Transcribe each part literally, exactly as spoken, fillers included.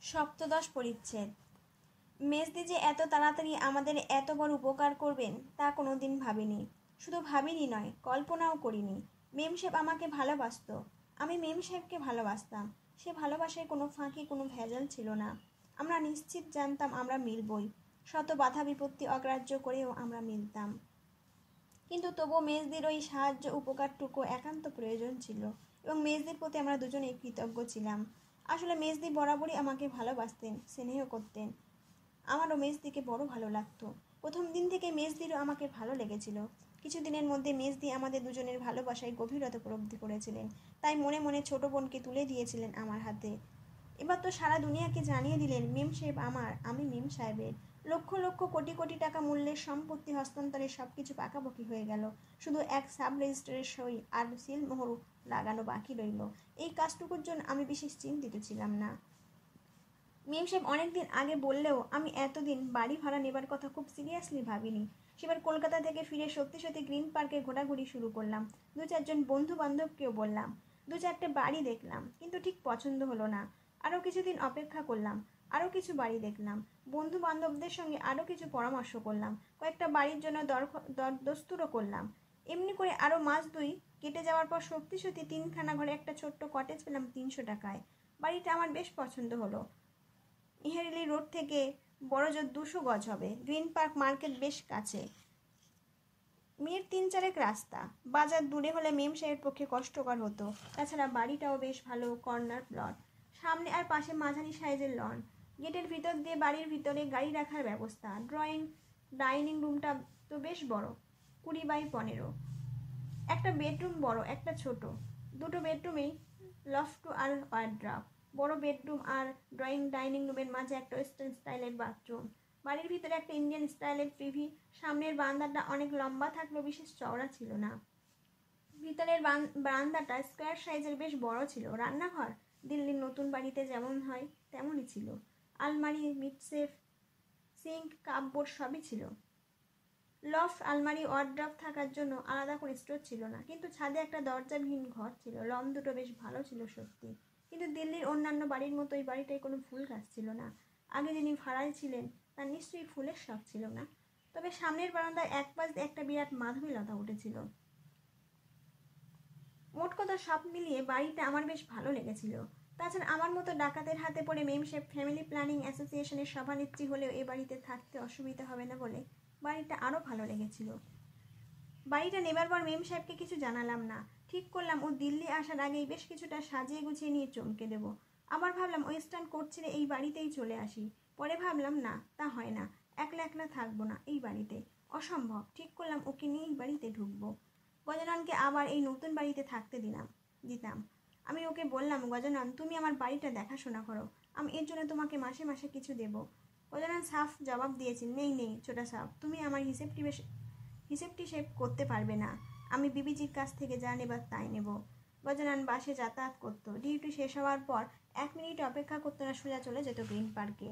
সপ্তদশ পরিচ্ছেদ। মেজদি যে এত তাড়াতাড়ি আমাদের এত বড় উপকার করবেন তা কোনো দিন ভাবিনি। শুধু ভাবিনি নয়, কল্পনাও করিনি। মেমসাহেব আমাকে ভালোবাসত, আমি মেমসাহেবকে ভালোবাসতাম। সে ভালোবাসায় কোনো ফাঁকি, কোনো ভেজাল ছিল না। আমরা নিশ্চিত জানতাম আমরা মিলবই। শত বাধা বিপত্তি অগ্রাহ্য করেও আমরা মিলতাম। কিন্তু তবুও মেজদির ওই সাহায্য উপকারটুকু একান্ত প্রয়োজন ছিল এবং মেজদির প্রতি আমরা দুজনেই কৃতজ্ঞ ছিলাম। আসলে মেজদি বরাবরই আমাকে ভালোবাসতেন, স্নেহ করতেন। আমারও মেজদিকে বড় ভালো লাগতো। প্রথম দিন থেকে মেজদিরও আমাকে ভালো লেগেছিল। কিছুদিনের মধ্যে মেজদি আমাদের দুজনের ভালোবাসায় গভীরতা উপলব্ধি করেছিলেন, তাই মনে মনে ছোট বোনকে তুলে দিয়েছিলেন আমার হাতে। এবার তো সারা দুনিয়াকে জানিয়ে দিলেন মেম সাহেব আমার, আমি মেম সাহেবের। লক্ষ লক্ষ কোটি কোটি টাকা মূল্যের সম্পত্তি হস্তান্তরে সব কিছু পাকাপাকি হয়ে গেল। শুধু এক সাব রেজিস্ট্রারের সই আর সিলমোহর লাগানো বাকি রইল। এই কাজটুকুর জন্য আমি বিশেষ চিন্তিত ছিলাম না। মেম সাহেব অনেকদিন আগে বললেও আমি এতদিন বাড়ি ভাড়া নেবার কথা খুব সিরিয়াসলি ভাবিনি। সেবার কলকাতা থেকে ফিরে সত্যি সত্যি গ্রিন পার্কে ঘোরাঘুরি শুরু করলাম। দু চারজন বন্ধু বান্ধবকেও বললাম। দু চারটে বাড়ি দেখলাম, কিন্তু ঠিক পছন্দ হলো না। আরও কিছুদিন অপেক্ষা করলাম, আরও কিছু বাড়ি দেখলাম। বন্ধু বান্ধবদের সঙ্গে আরও কিছু পরামর্শ করলাম। কয়েকটা বাড়ির জন্য দরদস্তুরও করলাম। এমনি করে আরও মাস দুই কেটে যাওয়ার পর সত্যি সত্যি তিনখানা ঘরে একটা ছোট্ট কটেজ পেলাম তিনশো টাকায়। বাড়িটা আমার বেশ পছন্দ হলো। ইহেরিলি রোড থেকে বড় জোর দুশো গজ হবে। গ্রিন পার্ক মার্কেট বেশ কাছে, মিনিট তিন চারেক রাস্তা। বাজার দূরে হলে মেম সাহেবের পক্ষে কষ্টকর হতো। তাছাড়া বাড়িটাও বেশ ভালো, কর্নার প্লট, সামনে আর পাশে মাঝারি সাইজের লন। গেটের ভিতর দিয়ে বাড়ির ভিতরে গাড়ি রাখার ব্যবস্থা। ড্রয়িং ডাইনিং রুমটা তো বেশ বড়, কুড়ি বাই পনেরো। একটা বেডরুম বড়, একটা ছোট। দুটো বেডরুমেই লফট আর ওয়ার্ড্রপ। বড় বেডরুম আর ড্রয়িং ডাইনিং রুমের মাঝে একটা ওয়েস্টার্ন স্টাইলের বাথরুম। বাড়ির ভিতরে একটা ইন্ডিয়ান স্টাইলের টিভি। সামনের বারান্দাটা অনেক লম্বা থাকলেও বিশেষ চওড়া ছিল না। ভিতরের বারান্দাটা স্কোয়ার সাইজের বেশ বড় ছিল। রান্নাঘর দিল্লির নতুন বাড়িতে যেমন হয় তেমনই ছিল। আলমারি, মিটসেফ, সিঙ্ক, কাপবোর্ড সবই ছিল। লফট, আলমারি, ওয়ার্ড্রপ থাকার জন্য আলাদা করে স্টোর ছিল না, কিন্তু ছাদে একটা দরজাবিহীন ঘর ছিল। লন দুটো বেশ ভালো ছিল সত্যি, কিন্তু দিল্লির অন্যান্য বাড়ির মতো এই বাড়িটায় কোনো ফুল গাছ ছিল না। আগে যিনি ভাড়ায় ছিলেন তার নিশ্চয়ই ফুলের শখ ছিল না। তবে সামনের বারান্দায় এক পাশ একটা বিরাট মাধবী লতা উঠেছিল। মোট কথা সব মিলিয়ে বাড়িটা আমার বেশ ভালো লেগেছিল। তাছাড়া আমার মতো ডাকাতের হাতে পড়ে মেম সাহেব ফ্যামিলি প্ল্যানিং অ্যাসোসিয়েশনের সভানেত্রী হলেও এ বাড়িতে থাকতে অসুবিধা হবে না বলে বাড়িটা আরও ভালো লেগেছিল। বাড়িটা নেবার পর মেম সাহেবকে কিছু জানালাম না। ঠিক করলাম ও দিল্লি আসার আগেই বেশ কিছুটা সাজিয়ে গুছিয়ে নিয়ে চমকে দেবো। আবার ভাবলাম ওয়েস্টার্ন কোট ছেড়ে এই বাড়িতেই চলে আসি। পরে ভাবলাম না, তা হয় না, একলা একলা থাকবো না এই বাড়িতে, অসম্ভব। ঠিক করলাম ওকে নিয়ে এই বাড়িতে ঢুকবো। গজাননকে আবার এই নতুন বাড়িতে থাকতে দিলাম দিতাম আমি ওকে বললাম, গজানন তুমি আমার বাড়িটা দেখাশোনা করো, আমি এর জন্য তোমাকে মাসে মাসে কিছু দেবো। গজানন সাফ জবাব দিয়েছেন, নেই নেই ছোটা সাফ, তুমি আমার হিসেবটি বেশ হিসেবটি সেভ করতে পারবে না। আমি বিবিজির কাছ থেকে যা নেবার তাই নেব। গজানন বাসে যাতায়াত করতো। ডিউটি শেষ হওয়ার পর এক মিনিট অপেক্ষা করতো না, সোজা চলে যেত গ্রিন পার্কে।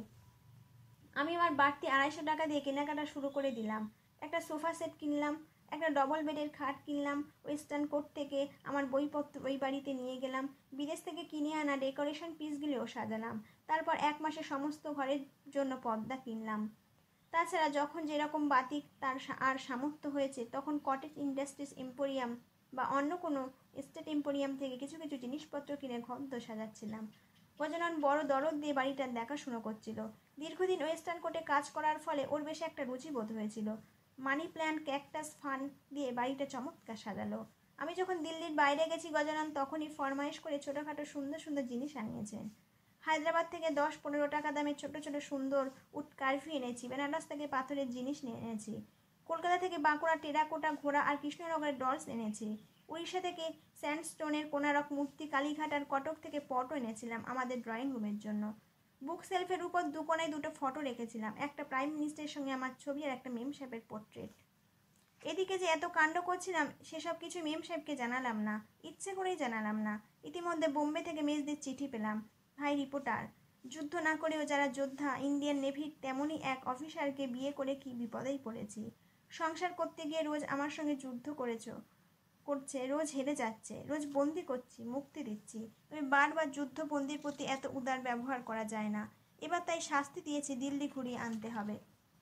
আমি আমার বাড়তি আড়াইশো টাকা দিয়ে কেনাকাটা শুরু করে দিলাম। একটা সোফা সেট কিনলাম, একটা ডবল বেডের খাট কিনলাম। ওয়েস্টার্ন কোট থেকে আমার বইপত্র ওই বাড়িতে নিয়ে গেলাম। বিদেশ থেকে কিনে আনা ডেকোরেশন পিসগুলিও সাজালাম। তারপর এক মাসে সমস্ত ঘরের জন্য পর্দা কিনলাম। তাছাড়া যখন যেরকম বাতিক তার আর সামর্থ্য হয়েছে তখন কটেজ ইন্ডাস্ট্রিজ এম্পোরিয়াম বা অন্য কোনো এস্টেট এম্পোরিয়াম থেকে কিছু কিছু জিনিসপত্র কিনে ঘর সাজাচ্ছিলাম। গজানন বড় দরদ দিয়ে বাড়িটার দেখাশুনো করছিল। দীর্ঘদিন ওয়েস্টার্ন কোর্টে কাজ করার ফলে ওর বেশি একটা রুচি বোধ হয়েছিল। মানি প্ল্যান্ট, ক্যাকটাস, ফান দিয়ে বাড়িটা চমৎকার সাজালো। আমি যখন দিল্লির বাইরে গেছি গজানন তখনই ফরমাইশ করে ছোটোখাটো সুন্দর সুন্দর জিনিস আনিয়েছেন। হায়দ্রাবাদ থেকে দশ পনেরো টাকা দামের ছোটো ছোটো সুন্দর উড কার্ভি এনেছি। বেনারস থেকে পাথরের জিনিস নিয়ে এনেছি। কলকাতা থেকে বাঁকুড়া টেরাকোটা ঘোড়া আর কৃষ্ণনগরের ডলস এনেছি। উড়িষ্যা থেকে স্যান্ডস্টোনের কোনারক মূর্তি, কালীঘাট আর কটক থেকে পটও এনেছিলাম আমাদের ড্রয়িং রুমের জন্য। বুক সেলফের উপর দু কোণায় দুটো ফটো রেখেছিলাম, একটা প্রাইম মিনিস্টারের সঙ্গে আমার ছবি আর একটা মেম সাহেবের পোর্ট্রেট। এদিকে যে এত কাণ্ড করছিলাম সেসব কিছু মেম সাহেবকে জানালাম না, ইচ্ছে করেই জানালাম না। ইতিমধ্যে বোম্বে থেকে মেজদের চিঠি পেলাম। ভাই রিপোর্টার, যুদ্ধ না করেও যারা যোদ্ধা, ইন্ডিয়ান নেভির তেমনই এক অফিসারকে বিয়ে করে কি বিপদেই পড়েছি। সংসার করতে গিয়ে রোজ আমার সঙ্গে যুদ্ধ করেছ করছে, রোজ হেরে যাচ্ছে, রোজ বন্দি করছি, মুক্তি দিচ্ছি। তবে বারবার যুদ্ধবন্দির প্রতি এত উদার ব্যবহার করা যায় না। এবার তাই শাস্তি দিয়েছে, দিল্লি ঘুরিয়ে আনতে হবে।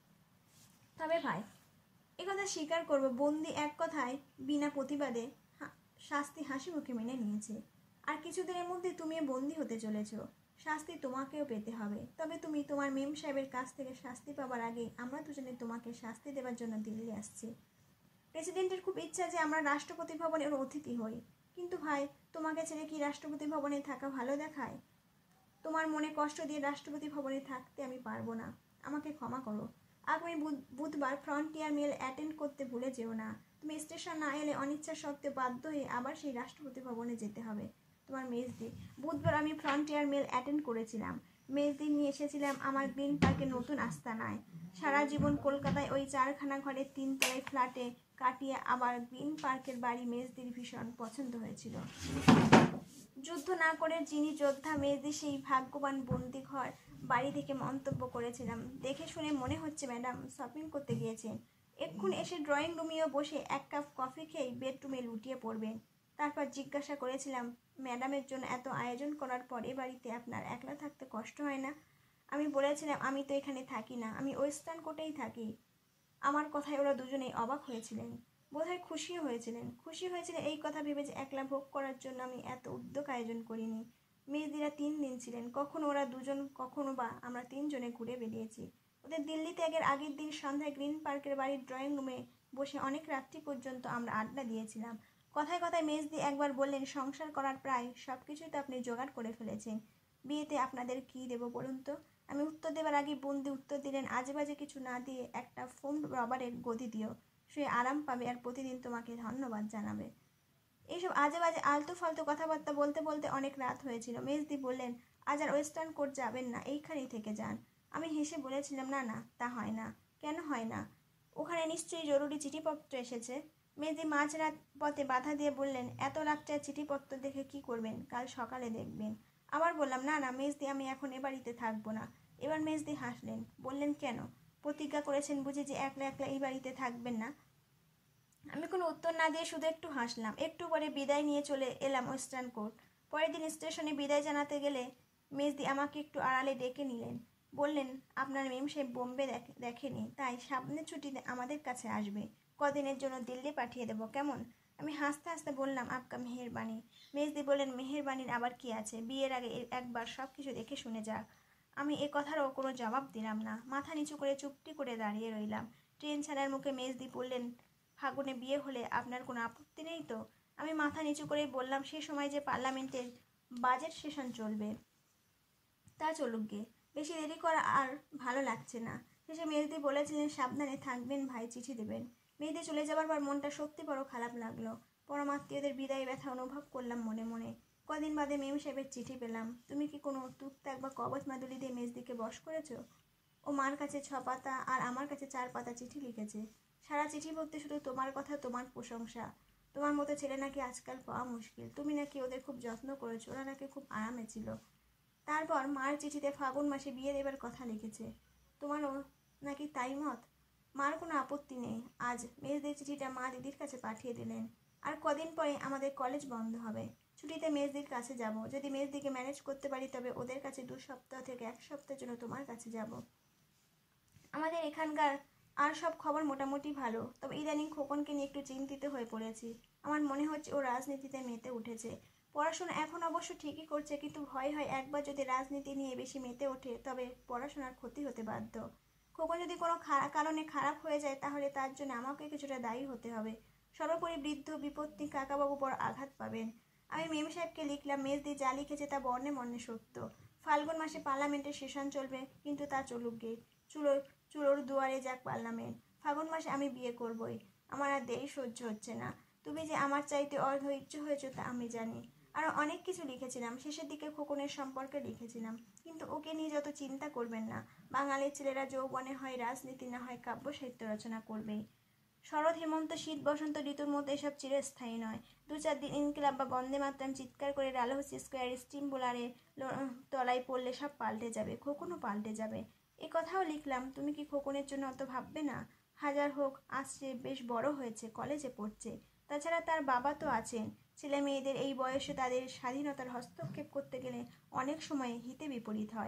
তবে ভাই একথা স্বীকার করবো, বন্দি এক কথায় বিনা প্রতিবাদে শাস্তি হাসি মুখে মেনে নিয়েছে। আর কিছুদিনের মধ্যে তুমিও বন্দি হতে চলেছ, শাস্তি তোমাকেও পেতে হবে। তবে তুমি তোমার মেম সাহেবের কাছ থেকে শাস্তি পাবার আগে আমরা দুজনে তোমাকে শাস্তি দেওয়ার জন্য দিল্লি আসছি। প্রেসিডেন্টের খুব ইচ্ছা যে আমরা রাষ্ট্রপতি ভবনের অতিথি হই, কিন্তু ভাই তোমাকে ছেড়ে কি রাষ্ট্রপতি ভবনে থাকা ভালো দেখায়? তোমার মনে কষ্ট দিয়ে রাষ্ট্রপতি ভবনে থাকতে আমি পারবো না, আমাকে ক্ষমা করো। আগামী বুধবার ফ্রন্টিয়ার মেল অ্যাটেন্ড করতে ভুলে যেও না। তুমি স্টেশন না এলে অনিচ্ছা সত্ত্বেও বাধ্য হয়ে আবার সেই রাষ্ট্রপতি ভবনে যেতে হবে। তোমার মেজদি। বুধবার আমি ফ্রন্টিয়ার মেল অ্যাটেন্ড করেছিলাম। মেজদি নিয়ে এসেছিলাম আমার গ্রিন পার্কের নতুন আস্তানায়। সারা জীবন কলকাতায় ওই চারখানা ঘরের তিনতলায় ফ্ল্যাটে কাটিয়ে আবার গ্রিন পার্কের বাড়ি মেজদির ভীষণ পছন্দ হয়েছিল। যুদ্ধ না করে যিনি যোদ্ধা মেজদি সেই ভাগ্যবান বন্দি ঘর বাড়ি থেকে মন্তব্য করেছিলাম। দেখে শুনে মনে হচ্ছে ম্যাডাম শপিং করতে গিয়েছেন। এক্ষুনি এসে ড্রয়িং রুমেও বসে এক কাপ কফি খেয়ে বেডরুমে লুটিয়ে পড়বেন। তারপর জিজ্ঞাসা করেছিলাম, ম্যাডামের জন্য এত আয়োজন করার পর এ বাড়িতে আপনার একলা থাকতে কষ্ট হয় না? আমি বলেছিলাম আমি তো এখানে থাকি না, আমি ওয়েস্টার্ন কোর্টেই থাকি। আমার কথায় ওরা দুজনেই অবাক হয়েছিলেন, বোধহয় খুশিও হয়েছিলেন। খুশি হয়েছিলেন এই কথা ভেবে যে একলা ভোগ করার জন্য আমি এত উদ্যোগ আয়োজন করিনি। মেজদিরা তিন দিন ছিলেন, কখনো ওরা দুজন, কখনো বা আমরা তিনজনে ঘুরে বেরিয়েছি। ওদের দিল্লি ত্যাগের আগের দিন সন্ধ্যায় গ্রিন পার্কের বাড়ির ড্রয়িং রুমে বসে অনেক রাত্রি পর্যন্ত আমরা আড্ডা দিয়েছিলাম। কথায় কথায় মেজদি একবার বললেন, সংসার করার প্রায় সব কিছুই তো আপনি জোগাড় করে ফেলেছেন, বিয়েতে আপনাদের কী দেবো বলুন তো? আমি উত্তর দেবার আগে বন্দি উত্তর দিলেন, আজে বাজে কিছু না দিয়ে একটা ফোম রবারের গদি দিও, সে আরাম পাবে আর প্রতিদিন তোমাকে ধন্যবাদ জানাবে। এইসব আজে বাজে আলতু ফালতু কথাবার্তা বলতে বলতে অনেক রাত হয়েছিল। মেজদি বললেন, আজ আর ওয়েস্টার্ন কোর্ট যাবেন না, এইখানেই থেকে যান। আমি হেসে বলেছিলাম, না না, তা হয় না। কেন হয় না? ওখানে নিশ্চয়ই জরুরি চিঠিপত্র এসেছে। মেজদি মাঝরাত পথে বাধা দিয়ে বললেন, এত রাত্রে চিঠিপত্র দেখে কি করবেন? কাল সকালে দেখবেন। আবার বললাম, না না মেজদি, আমি এখন এ বাড়িতে থাকবো না। এবার মেজদি হাসলেন, বললেন, কেন? প্রতিজ্ঞা করেছেন বুঝি যে একলা একলা এই বাড়িতে থাকবেন না? আমি কোনো উত্তর না দিয়ে শুধু একটু হাসলাম। একটু পরে বিদায় নিয়ে চলে এলাম ওয়েস্টার্ন কোর্ট। পরের দিন স্টেশনে বিদায় জানাতে গেলে মেজদি আমাকে একটু আড়ালে ডেকে নিলেন। বললেন, আপনার মেমসাহেব বোম্বে দেখেনি, তাই সামনের ছুটিতে আমাদের কাছে আসবে। কদিনের জন্য দিল্লি পাঠিয়ে দেবো, কেমন? আমি হাসতে হাসতে বললাম, আপকা মেহেরবানি। মেজদি বললেন, মেহেরবানির আবার কি আছে? বিয়ের আগে একবার সব কিছু দেখে শুনে যাক। আমি এ কথারও কোনো জবাব দিলাম না, মাথা নিচু করে চুপটি করে দাঁড়িয়ে রইলাম। ট্রেন ছাড়ার মুখে মেজদি বললেন, ফাগুনে বিয়ে হলে আপনার কোনো আপত্তি নেই তো? আমি মাথা নিচু করেই বললাম, সে সময় যে পার্লামেন্টের বাজেট সেশন চলবে, তা চলুক গে, বেশি দেরি করা আর ভালো লাগছে না। শেষে মেজদি বলেছিলেন, সাবধানে থাকবেন ভাই, চিঠি দেবেন। মেজদি চলে যাবার পর মনটা সত্যি বড় খারাপ লাগলো। পরমাত্মীয়দের বিদায় ব্যথা অনুভব করলাম মনে মনে। কদিন বাদে মেম সাহেবের চিঠি পেলাম। তুমি কি কোনো তুকতাক বা কবচ মাদুলি দিয়ে মেজদিকে বশ করেছো? ও মার কাছে ছ পাতা আর আমার কাছে চার পাতা চিঠি লিখেছে। সারা চিঠি ভর্তি শুধু তোমার কথা, তোমার প্রশংসা। তোমার মতো ছেলে নাকি আজকাল পাওয়া মুশকিল। তুমি নাকি ওদের খুব যত্ন করেছো, ওরা নাকি খুব আরামে ছিল। তারপর মার চিঠিতে ফাগুন মাসে বিয়ে দেবার কথা লিখেছে। তোমারও নাকি তাই মত? মার কোনো আপত্তি নেই। আজ মেজদির চিঠিটা মা দিদির কাছে পাঠিয়ে দিলেন। আর কদিন পরে আমাদের কলেজ বন্ধ হবে। ছুটিতে মেজদির কাছে যাব। যদি মেজদিকে ম্যানেজ করতে পারি তবে ওদের কাছে দু সপ্তাহ থেকে এক সপ্তাহের জন্য তোমার কাছে যাব। আমাদের এখানকার আর সব খবর মোটামুটি ভালো, তবে ইদানিং খোকনকে নিয়ে একটু চিন্তিত হয়ে পড়েছি। আমার মনে হচ্ছে ও রাজনীতিতে মেতে উঠেছে। পড়াশোনা এখন অবশ্য ঠিকই করছে, কিন্তু ভয় হয় একবার যদি রাজনীতি নিয়ে বেশি মেতে ওঠে তবে পড়াশোনার ক্ষতি হতে বাধ্য। খোকন যদি কোনো কারণে খারাপ হয়ে যায় তাহলে তার জন্য আমাকে কিছুটা দায়ী হতে হবে। সর্বোপরি বৃদ্ধ বিপত্তি কাকাবাবু বড় আঘাত পাবেন। আমি মেম সাহেবকে লিখলাম, মেজদি যা লিখেছে তা বর্ণে বর্ণে সত্য। ফাল্গুন মাসে পার্লামেন্টের সেশন চলবে, কিন্তু তা চলুক গে, চুলো চুলোর দুয়ারে যাক পার্লামেন্ট। ফাগুন মাসে আমি বিয়ে করবই। আমার আর দেরি সহ্য হচ্ছে না। তুমি যে আমার চাইতে অধৈর্য হয়েছ তা আমি জানি। আরও অনেক কিছু লিখেছিলাম। শেষের দিকে খোকনের সম্পর্কে লিখেছিলাম, কিন্তু ওকে নিয়ে যত চিন্তা করবেন না। বাঙালির ছেলেরা যৌবনে হয় রাজনীতি না হয় কাব্য সাহিত্য রচনা করবেই। শরৎ হেমন্ত শীত বসন্ত ঋতুর মধ্যে এসব চিরস্থায়ী নয়। দু চার দিন ইনকিলাব বা বন্দে মাতরম চিৎকার করে ডালহৌসি স্কোয়ারে স্টিম বোলারে তলায় পড়লে সব পাল্টে যাবে, খোকনও পাল্টে যাবে। এ কথাও লিখলাম, তুমি কি খোকনের জন্য অত ভাববে না? হাজার হোক, আসছে, বেশ বড় হয়েছে, কলেজে পড়ছে। তাছাড়া তার বাবা তো আছেন। ছেলে মেয়েদের এই বয়সে তাদের স্বাধীনতার হস্তক্ষেপ করতে গেলে অনেক সময় হিতে বিপরীত হয়।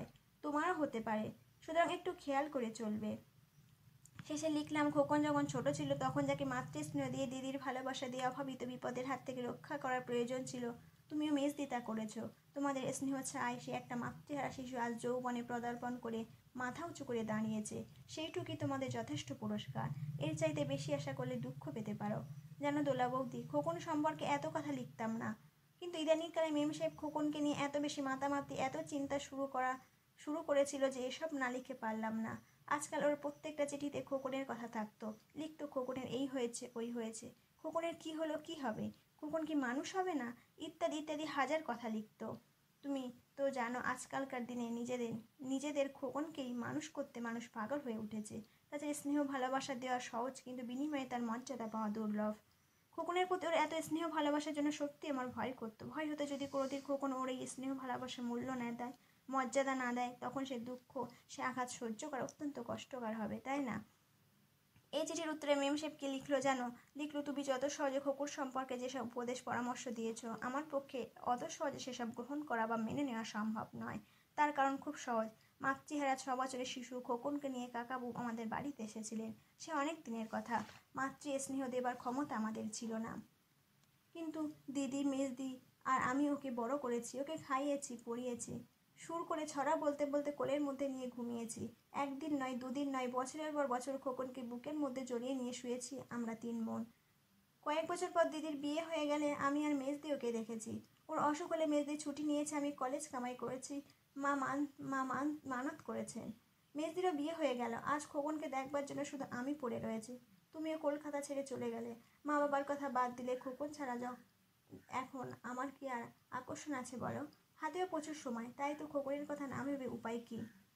তোমারও হতে পারে, সুতরাং একটু খেয়াল করে চলবে। শেষে লিখলাম, খোকন যখন ছোট ছিল তখন যাকে মাতৃস্নেহ দিয়ে, দিদির ভালোবাসা দিয়ে অভাবিত বিপদের হাত থেকে রক্ষা করার প্রয়োজন ছিল, তুমিও মেজদি তা করেছ। তোমাদের স্নেহ ছায় সে একটা মাতৃহারা শিশু আজ যৌবনে পদার্পণ করে মাথা উঁচু করে দাঁড়িয়েছে, সেইটুকুই তোমাদের যথেষ্ট পুরস্কার। এর চাইতে বেশি আশা করলে দুঃখ পেতে পারো। যেন দোলা বৌদি, খোকন সম্পর্কে এত কথা লিখতাম না, কিন্তু ইদানিংকালে মেমসাহেব খোকনকে নিয়ে এত বেশি মাতামাতি, এত চিন্তা শুরু করা শুরু করেছিল যে এসব না লিখে পারলাম না। আজকাল ওর প্রত্যেকটা চিঠিতে খোকনের কথা থাকতো, লিখতো খোকনের এই হয়েছে ওই হয়েছে, খোকনের কি হলো কি হবে, খোকন কি মানুষ হবে না, ইত্যাদি ইত্যাদি হাজার কথা লিখতো। তুমি তো জানো আজকালকার দিনে নিজেদের নিজেদের খোকনকেই মানুষ করতে মানুষ পাগল হয়ে উঠেছে। তাছাড়া স্নেহ ভালোবাসা দেওয়া সহজ, কিন্তু বিনিময়ে তার মর্যাদা পাওয়া দুর্লভ। খোকনের প্রতি ওর এত স্নেহ ভালোবাসার জন্য সত্যি আমার ভয় করতো। ভয় হতো যদি কোনোদিন খোকন ওর এই স্নেহ ভালোবাসার মূল্য না দেয়, মর্যাদা না দেয়, তখন সে দুঃখ, সে আঘাত সহ্য করা অত্যন্ত কষ্টকর হবে, তাই না? এই চিঠির উত্তরে মেমসাহেবকে লিখলো, জানো, লিখলো, তুমি যত সহজে খোকুর সম্পর্কে যেসব উপদেশ পরামর্শ দিয়েছ, আমার পক্ষে অত সহজে সেসব গ্রহণ করা বা মেনে নেওয়া সম্ভব নয়। তার কারণ খুব সহজ। মাতৃহারা ছ বছরের শিশু খোকনকে নিয়ে কাকাবু আমাদের বাড়িতে এসেছিলেন। সে অনেক দিনের কথা। মাতৃ স্নেহ দেবার ক্ষমতা আমাদের ছিল না, কিন্তু দিদি, মেজদি আর আমি ওকে বড় করেছি, ওকে খাইয়েছি, পড়িয়েছি, সুর করে ছড়া বলতে বলতে কোলের মধ্যে নিয়ে ঘুমিয়েছি। একদিন নয়, দুদিন নয়, বছরের পর বছর খোকনকে বুকের মধ্যে জড়িয়ে নিয়ে শুয়েছি আমরা তিন বোন। কয়েক বছর পর দিদির বিয়ে হয়ে গেলে আমি আর মেজদি ওকে দেখেছি। ওর অসুখ হলে মেজদি ছুটি নিয়েছে, আমি কলেজ কামাই করেছি, মা মান মা মান মানত করেছেন। মেজদিরও বিয়ে হয়ে গেল। আজ খোকনকে দেখবার জন্য শুধু আমি পড়ে রয়েছি। তুমিও কলকাতা ছেড়ে চলে গেলে। মা বাবার কথা বাদ দিলে খোকন ছাড়া যাও এখন আমার কি আর আকর্ষণ আছে বলো? হাতেও প্রচুর সময়, তাই তো খোকনের কথা না ভেবে উপায় কি?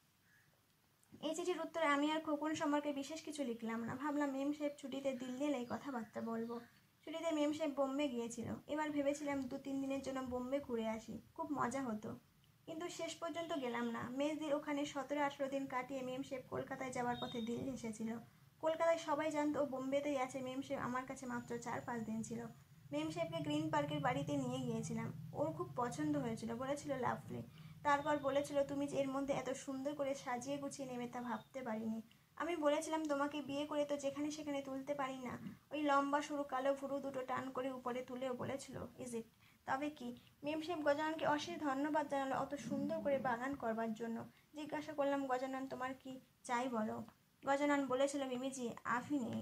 এই চিঠির উত্তরে আমি আর খোকন সম্পর্কে বিশেষ কিছু লিখলাম না। ভাবলাম মেমসাহেব ছুটিতে দিল্লি এলেই কথাবার্তা বলবো। ছুটিতে মেমসাহেব বোম্বে গিয়েছিল। এবার ভেবেছিলাম দু তিন দিনের জন্য বোম্বে ঘুরে আসি, খুব মজা হতো, কিন্তু শেষ পর্যন্ত গেলাম না। মেজদির ওখানে সতেরো আঠেরো দিন কাটিয়ে মেমসাহেব কলকাতায় যাওয়ার পথে দিল্লি এসেছিল। কলকাতায় সবাই জানতো ও বোম্বেতেই আছে। মেমসাহেব আমার কাছে মাত্র চার পাঁচ দিন ছিল। মেমসাহেবকে গ্রিন পার্কের বাড়িতে নিয়ে গিয়েছিলাম। ওর খুব পছন্দ হয়েছিল, বলেছিল লাভলি। তারপর বলেছিল, তুমি যে এর মধ্যে এত সুন্দর করে সাজিয়ে গুছিয়ে নেবে তা ভাবতে পারিনি। আমি বলেছিলাম, তোমাকে বিয়ে করে তো যেখানে সেখানে তুলতে পারি না। ওই লম্বা সরু কালো ভুরু দুটো টান করে উপরে তুলেও বলেছিল, ইজ ইট? তবে কি? মেমসাহেব গজাননকে অশেষ ধন্যবাদ জানালো অত সুন্দর করে বাগান করবার জন্য। জিজ্ঞাসা করলাম, গজানন তোমার কি চাই বলো? গজানন বলেছিল, মিমিজি আফি নেই,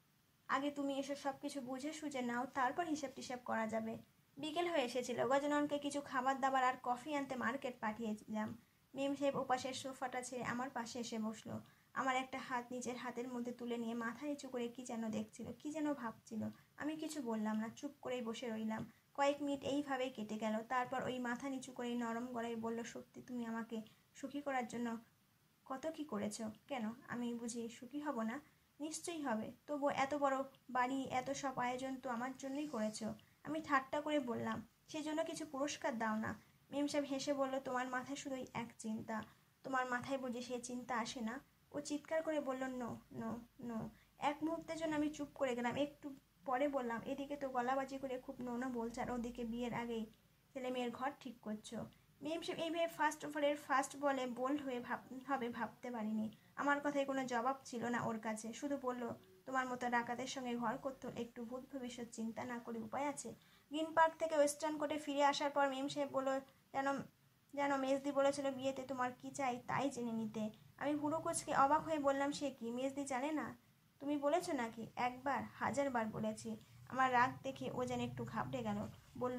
আগে তুমি এসব সব কিছু বুঝে সুঝে নাও, তারপর হিসাব টিসাব করা যাবে। বিকেল হয়ে এসেছিল। গজাননকে কিছু খাবার দাবার আর কফি আনতে মার্কেট পাঠিয়েছিলাম। মেমসাহেব ওপাশের সোফাটা ছেড়ে আমার পাশে এসে বসলো। আমার একটা হাত নিজের হাতের মধ্যে তুলে নিয়ে মাথা নিচু করে কি যেন দেখছিল, কি যেন ভাবছিল। আমি কিছু বললাম না, চুপ করেই বসে রইলাম। কয়েক মিনিট এইভাবেই কেটে গেল। তারপর ওই মাথা নিচু করে নরম গলায় বলল, সত্যি তুমি আমাকে সুখী করার জন্য কত কি করেছ। কেন, আমি বুঝি সুখী হব না? নিশ্চয়ই হবে। তবু এত বড় বাড়ি, এত সব আয়োজন তো আমার জন্যই করেছ। আমি ঠাট্টা করে বললাম, সেজন্য কিছু পুরস্কার দাও না? মেমসাহেব হেসে বলল, তোমার মাথায় শুধুই এক চিন্তা, তোমার মাথায় বুঝি সে চিন্তা আসে না? ও চিৎকার করে বলল, নো নো নো। এক মুহূর্তের জন্য আমি চুপ করে গেলাম। একটু পরে বললাম, এদিকে তো গলাবাজি করে খুব নোনো বলছে, আর ওদিকে বিয়ের আগেই ছেলে মেয়ের ঘর ঠিক করছো। মেমসাহেব এইভাবে ফার্স্ট ওভারের ফার্স্ট বলে বোল্ড হয়ে ভাব হবে ভাবতে পারিনি। আমার কথায় কোনো জবাব ছিল না ওর কাছে। শুধু বলল, তোমার মতো ডাকাতের সঙ্গে ঘর করতে একটু ভূত ভবিষ্যৎ চিন্তা না করে উপায় আছে? গ্রিন পার্ক থেকে ওয়েস্টার্ন কোর্টে ফিরে আসার পর মেমসাহেব বলল, যেন যেন মেজদি বলেছিল বিয়েতে তোমার কি চাই তাই জেনে নিতে। আমি পুরো কোচকে অবাক হয়ে বললাম, সে কি, মেজদি জানে না? তুমি বলেছো নাকি? একবার, হাজারবার বলেছি। আমার রাগ দেখে ও যেন একটু ঘাবড়ে গেল। বলল,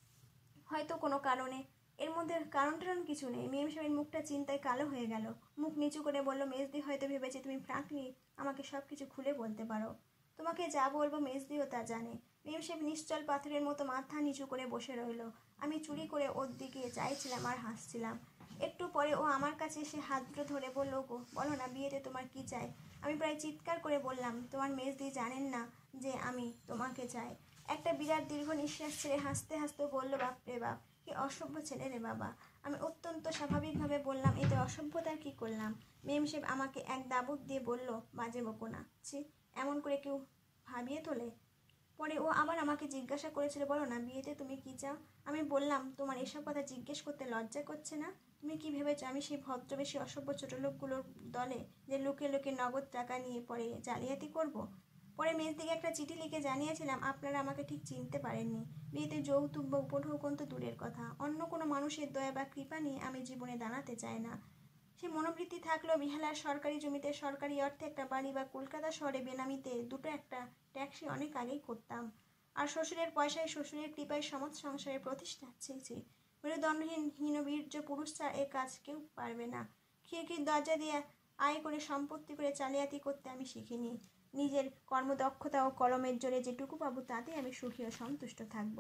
হয়তো কোনো কারণে। এর মধ্যে কারণ টারণ কিছু নেই। মেমসাহেবের মুখটা চিন্তায় কালো হয়ে গেল। মুখ নিচু করে বলল, মেজদি হয়তো ভেবেছে তুমি ফ্রাঙ্কলি আমাকে সব কিছু খুলে বলতে পারো। তোমাকে যা বলবো মেজদিও তা জানে। মেমসাহেব নিশ্চল পাথরের মতো মাথা নিচু করে বসে রইল। আমি চুরি করে ওর দিকে চাইছিলাম আর হাসছিলাম। একটু পরে ও আমার কাছে এসে হাত দুটো ধরে বলল, গো বলো না, বিয়েতে তোমার কি চাই? আমি প্রায় চিৎকার করে বললাম, তোমার মেজদি জানেন না যে আমি তোমাকে চাই? একটা বিরাট দীর্ঘ নিঃশ্বাস ছেড়ে হাসতে হাসতে বলল, বাপ রে বাপ, কি অসভ্য ছেলে রে বাবা। আমি অত্যন্ত স্বাভাবিকভাবে বললাম, এতে অসভ্যতার কি করলাম? মেমসাহেব আমাকে এক দাবুক দিয়ে বলল, বাজে বকো না, ছি, এমন করে কেউ ভাবিয়ে তোলে? পরে ও আবার আমাকে জিজ্ঞাসা করেছিল, বলো না বিয়েতে তুমি কি চাও? আমি বললাম, তোমার এসব কথা জিজ্ঞেস করতে লজ্জা করছে না? তুমি কি ভেবেছো আমি সেই ভদ্রবেশী অসভ্য ছোট লোকগুলোর দলে যে লোকে লোকে নগদ টাকা নিয়ে পরে জালিয়াতি করব? পরে মেজদিকে একটা চিঠি লিখে জানিয়েছিলাম, আপনারা আমাকে ঠিক চিনতে পারেননি। বিয়েতে যৌতুক বা উপঢৌকন তো দূরের কথা, অন্য কোনো মানুষের দয়া বা কৃপা নিয়ে আমি জীবনে দাঁড়াতে চাই না। সে মনোবৃত্তি থাকলেও বিহালার সরকারি জমিতে সরকারি অর্থে একটা বাড়ি বা কলকাতা শহরে বেনামিতে দুটো একটা ট্যাক্সি অনেক আগেই করতাম। আর শ্বশুরের পয়সায় শ্বশুরের কৃপায় সমাজ সংসারের প্রতিষ্ঠা ছেছি। মেরুদণ্ডহীন হীনবীর্য পুরুষ ছাড়া এ কাজ কেউ পারবে না। খিড়কির দরজা দিয়ে আয় করে সম্পত্তি করে জালিয়াতি করতে আমি শিখিনি। নিজের কর্মদক্ষতা ও কলমের জোরে যেটুকু পাবো তাতে আমি সুখী ও সন্তুষ্ট থাকব।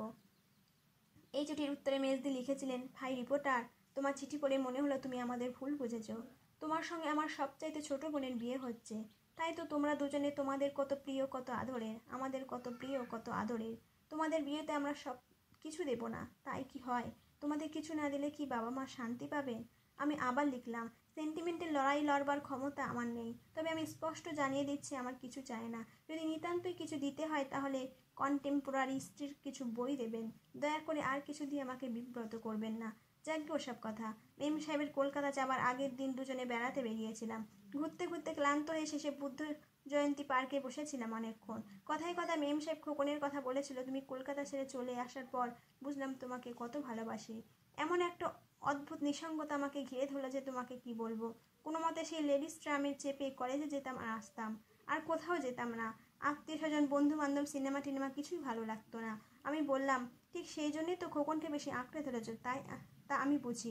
এই চিঠির উত্তরে মেজদি লিখেছিলেন, ভাই রিপোর্টার, তোমার চিঠি পড়ে মনে হলো তুমি আমাদের ভুল বুঝেছ। তোমার সঙ্গে আমার সবচাইতে ছোট বোনের বিয়ে হচ্ছে, তাই তো তোমরা দুজনে তোমাদের কত প্রিয় কত আদরের, আমাদের কত প্রিয় কত আদরের। তোমাদের বিয়েতে আমরা সব কিছু দেব না, তাই কি হয়? তোমাদের কিছু না দিলে কি বাবা মা শান্তি পাবেন? আমি আবার লিখলাম, সেন্টিমেন্টের লড়াই লড়বার ক্ষমতা আমার নেই, তবে আমি স্পষ্ট জানিয়ে দিচ্ছি আমার কিছু চাই না। যদি নিতান্তই কিছু দিতে হয় তাহলে কন্টেম্পোরারি হিস্ট্রির কিছু বই দেবেন, দয়া করে আর কিছু দিয়ে আমাকে বিব্রত করবেন না। যাক ওসব কথা। মেম সাহেবের কলকাতা যাবার আগের দিন দুজনে বেড়াতে বেরিয়েছিলাম। ঘুরতে ঘুরতে ক্লান্ত হয়ে শেষে বুদ্ধ জয়ন্তী পার্কে বসেছিলাম অনেকক্ষণ। কথায় কথা মেম সাহেব খোকনের কথা বলেছিল, তুমি কলকাতা ছেড়ে চলে আসার পর বুঝলাম তোমাকে কত ভালোবাসি। এমন একটা অদ্ভুত নিঃসঙ্গতা আমাকে ঘিরে ধরলো যে তোমাকে কি বলবো। কোনো মতে সেই লেডিস ট্রামে চেপে কলেজে যেতাম আর আসতাম, আর কোথাও যেতাম না। আত্মীয় স্বজন বন্ধু বান্ধব সিনেমা টিনেমা কিছুই ভালো লাগতো না। আমি বললাম, ঠিক সেই জন্যই তো খোকনকে বেশি আঁকড়ে ধরেছ, তাই তা আমি বুঝি।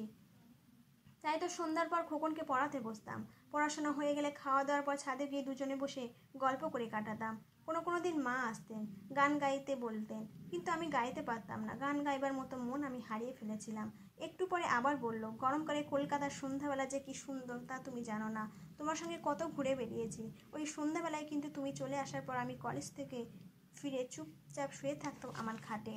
তাই তো সন্ধ্যার পর খোকনকে পড়াতে বসতাম। পড়াশোনা হয়ে গেলে খাওয়া দাওয়ার পর ছাদে গিয়ে দুজনে বসে গল্প করে কাটাতাম। কোনো কোনো দিন মা আসতেন, গান গাইতে বলতেন, কিন্তু আমি গাইতে পারতাম না। গান গাইবার মতো মন আমি হারিয়ে ফেলেছিলাম। একটু পরে আবার বলল, গরমকালে কলকাতার সন্ধ্যাবেলা যে কি সুন্দর তা তুমি জানো না। তোমার সঙ্গে কত ঘুরে বেরিয়েছি ওই সন্ধ্যাবেলায়, কিন্তু তুমি চলে আসার পর আমি কলেজ থেকে ফিরে চুপচাপ শুয়ে থাকতাম আমার খাটে।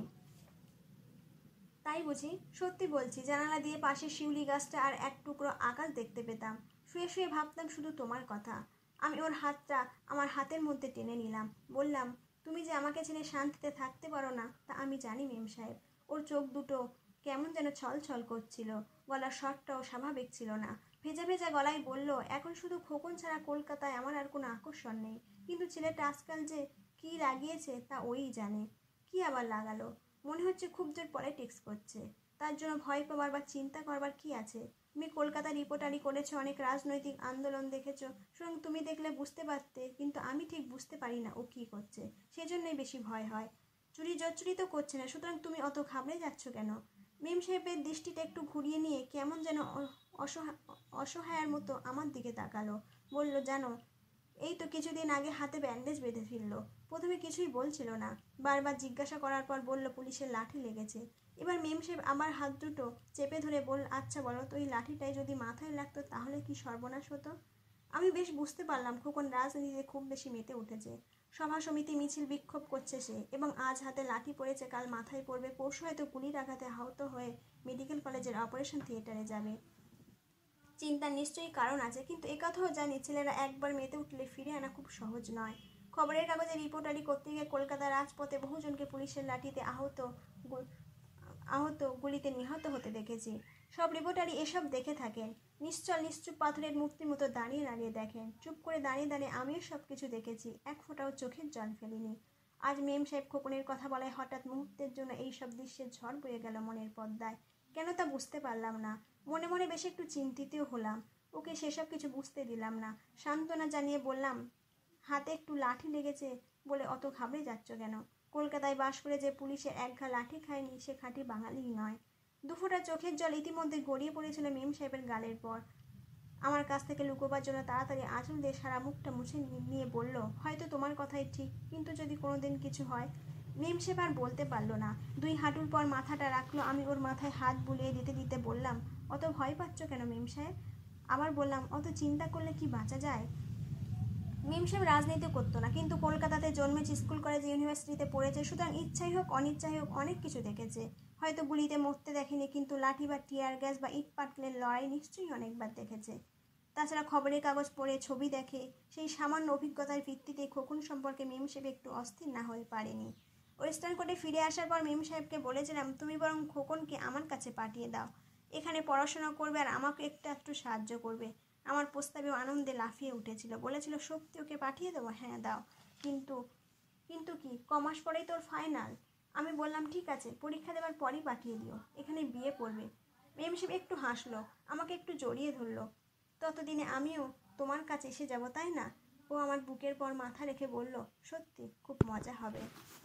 তাই বুঝি? সত্যি বলছি, জানালা দিয়ে পাশে শিউলি গাছটা আর এক টুকরো আকাশ দেখতে পেতাম। শুয়ে শুয়ে ভাবতাম শুধু তোমার কথা। আমি ওর হাতটা আমার হাতের মধ্যে টেনে নিলাম, বললাম, তুমি যে আমাকে ছেড়ে শান্তিতে থাকতে পারো না তা আমি জানি মেম সাহেব। ওর চোখ দুটো কেমন যেন ছল ছল করছিল, গলার স্বরটাও স্বাভাবিক ছিল না। ভেজা ভেজা গলায় বলল, এখন শুধু খোকন ছাড়া কলকাতায় আমার আর কোনো আকর্ষণ নেই, কিন্তু ছেলেটা আজকাল যে কী লাগিয়েছে তা ওই জানে। কি আবার লাগালো? মনে হচ্ছে খুব জোর পলিটিক্স করছে। তার জন্য ভয় পাবার বা চিন্তা করবার কি আছে? তুমি কলকাতা রিপোর্টারি করেছো, অনেক রাজনৈতিক আন্দোলন দেখেছো, সুতরাং তুমি দেখলে বুঝতে পারতে, কিন্তু আমি ঠিক বুঝতে পারি না ও কী করছে, সেজন্যই বেশি ভয় হয়। চুরি জচ্চুরি তো করছে না, সুতরাং তুমি অত ঘাবড়ে যাচ্ছ কেন? মেম সাহেবের দৃষ্টিটা একটু ঘুরিয়ে নিয়ে কেমন যেন অসহায় অসহায়ের মতো আমার দিকে তাকালো। বলল, জানো, এই তো কিছুদিন আগে হাতে ব্যান্ডেজ বেঁধে ফিরল। প্রথমে কিছুই বলছিল না, বারবার জিজ্ঞাসা করার পর বলল পুলিশের লাঠি লেগেছে। এবার মেম সাহেব আমার হাত দুটো চেপে ধরে বল, আচ্ছা বলো তো, এই লাঠিটাই যদি মাথায় লাগতো তাহলে কি সর্বনাশ হতো? আমি বেশ বুঝতে পারলাম খোকন রাজনীতিতে খুব বেশি মেতে উঠেছে। সভা সমিতি মিছিল বিক্ষোভ করছে সে, এবং আজ হাতে লাঠি পড়েছে, কাল মাথায় পড়বে, পরশু হয়তো গুলির আঘাতে আহত হয়ে মেডিকেল কলেজের অপারেশন থিয়েটারে যাবে। চিন্তার নিশ্চয়ই কারণ আছে, কিন্তু একথাও জানি ছেলেরা একবার মেতে উঠলে ফিরে আনা খুব সহজ নয়। খবরের কাগজে রিপোর্টারি করতে গিয়ে কলকাতার রাজপথে বহুজনকে পুলিশের লাঠিতে আহত আহত গুলিতে নিহত হতে দেখেছি। সব রিপোর্টারই এসব দেখে থাকেন। নিশ্চল নিশ্চুপ পাথরের মূর্তির মতো দাঁড়িয়ে দাঁড়িয়ে দেখেন। চুপ করে দাঁড়িয়ে দাঁড়িয়ে আমিও সব কিছু দেখেছি, এক ফোঁটাও চোখের জল ফেলিনি। আজ মেম সাহেব খোকনের কথা বলায় হঠাৎ মুহূর্তের জন্য এই সব দৃশ্যের ঝড় বয়ে গেল মনের পর্দায়। কেন তা বুঝতে পারলাম না। মনে মনে বেশ একটু চিন্তিতও হলাম। ওকে সেসব কিছু বুঝতে দিলাম না। সান্ত্বনা জানিয়ে বললাম, হাতে একটু লাঠি লেগেছে বলে অত ঘাবড়ে যাচ্ছ কেন? কলকাতায় বাস করে যে পুলিশের একঘা লাঠি খায়নি সে খাঁটি বাঙালিই নয়। দুফোঁটা চোখের জল ইতিমধ্যে গড়িয়ে পড়েছিল মেম সাহেবের গালের পর। আমার কাছ থেকে লুকোবার জন্য তাড়াতাড়ি আঁচল দিয়ে সারা মুখটা মুছে নিয়ে বলল, হয়তো তোমার কথাই ঠিক, কিন্তু যদি কোনোদিন কিছু হয়। মেম সাহেব আর বলতে পারল না। দুই হাঁটুর পর মাথাটা রাখলো। আমি ওর মাথায় হাত বুলিয়ে দিতে দিতে বললাম, অত ভয় পাচ্ছ কেন মেম সাহেব? আবার বললাম, অত চিন্তা করলে কি বাঁচা যায়? মেম সাহেব রাজনীতি করতো না, কিন্তু কলকাতাতে জন্মেছে, স্কুল কলেজ ইউনিভার্সিটিতে পড়েছে, সুতরাং ইচ্ছাই হোক অনিচ্ছাই হোক অনেক কিছু দেখেছে। হয়তো গুলিতে মরতে দেখেনি, কিন্তু লাঠি বা টিয়ার গ্যাস বা ইট পাটকেলের লড়াই নিশ্চয়ই অনেকবার দেখেছে। তাছাড়া খবরের কাগজ পড়ে, ছবি দেখে, সেই সামান্য অভিজ্ঞতার ভিত্তিতে খোকন সম্পর্কে মেম সাহেব একটু অস্থির না হয়ে পারেনি। ওয়েস্টার্ন কোর্টে ফিরে আসার পর মেম সাহেবকে বলেছিলাম, তুমি বরং খোকনকে আমার কাছে পাঠিয়ে দাও, এখানে পড়াশোনা করবে আর আমাকে একটু একটু সাহায্য করবে। আমার প্রস্তাবেও আনন্দে লাফিয়ে উঠেছিল, বলেছিল সত্যি ওকে পাঠিয়ে দেবো? হ্যাঁ দাও, কিন্তু কিন্তু কি কমাস পরেই তোর ফাইনাল। আমি বললাম ঠিক আছে, পরীক্ষা দেওয়ার পরই পাঠিয়ে দিও, এখানে বিয়ে করবে। মেম সাহেব একটু হাসলো, আমাকে একটু জড়িয়ে ধরলো। ততদিনে আমিও তোমার কাছে এসে যাব, তাই না? ও আমার বুকের পর মাথা রেখে বলল, সত্যি খুব মজা হবে।